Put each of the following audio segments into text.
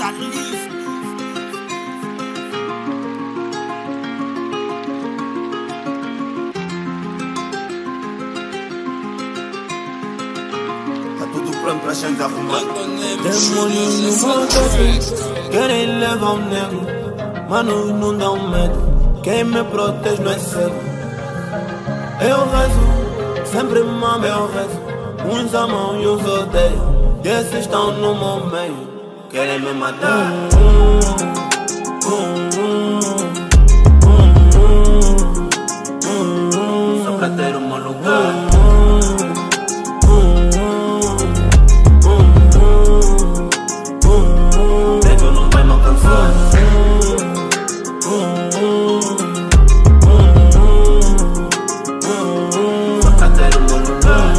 Tá tudo pronto pra gente arrumar. Demônios no motor, querem levar um negro. Mano, não dão medo. Quem me protege não é cego. Eu rezo, sempre mamo eu rezo. Uns amam e uns odeiam. E esses estão no meu meio, querem me matar. Só pra ter um lugar. Nego não vai me alcançar. Só pra ter um lugar.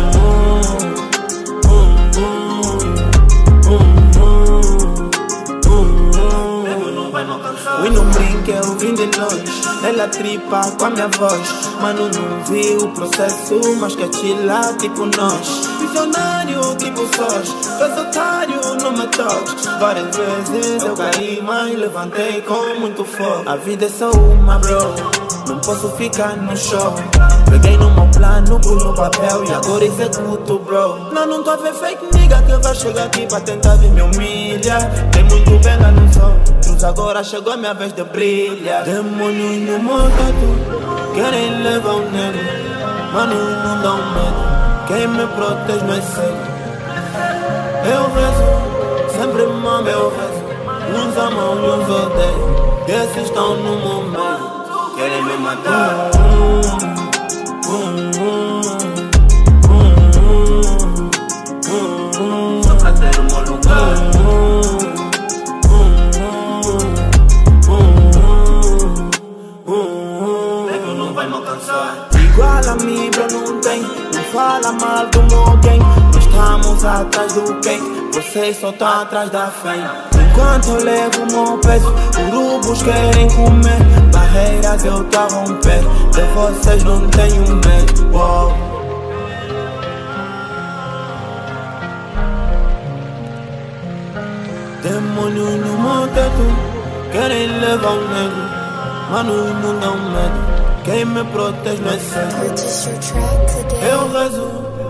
O não brinca, eu vim de longe. Ela tripa com a minha voz. Mano, não vi o processo, mas quer chilar tipo nós. Visionário tipo sós. Fez otário, não me toques. Várias vezes eu caí, mas levantei com muito fogo. A vida é só uma, bro. Não posso ficar no show. Peguei no meu plano, pus no papel e agora executo, bro. Não tô a ver fake nigga que vai chegar aqui pra tentar vir me humilhar. Tem muito benga no sol, mas agora chegou a minha vez de brilhar. Demônios no motor, querem levar um negro. Mano, não dão medo. Quem me protege não é cego. Eu rezo, sempre mamo eu rezo. Uns amam e uns odeiam. Esses estão no meu meio, querem me matar. Só pra ter um lugar. Nego não vai me alcançar. Igual a mim, bro, não tem. Não fala mal do meu gang. Nós estamos atrás do cake. Vocês só estão atrás da fame. Enquanto eu levo o meu peso, urubos querem comer. Barreiras eu tô a romper. De vocês não tenho medo. Wow. Demônios no meu teto, querem levar um negro. Mano, não dão medo. Quem me protege não é cego. Eu rezo,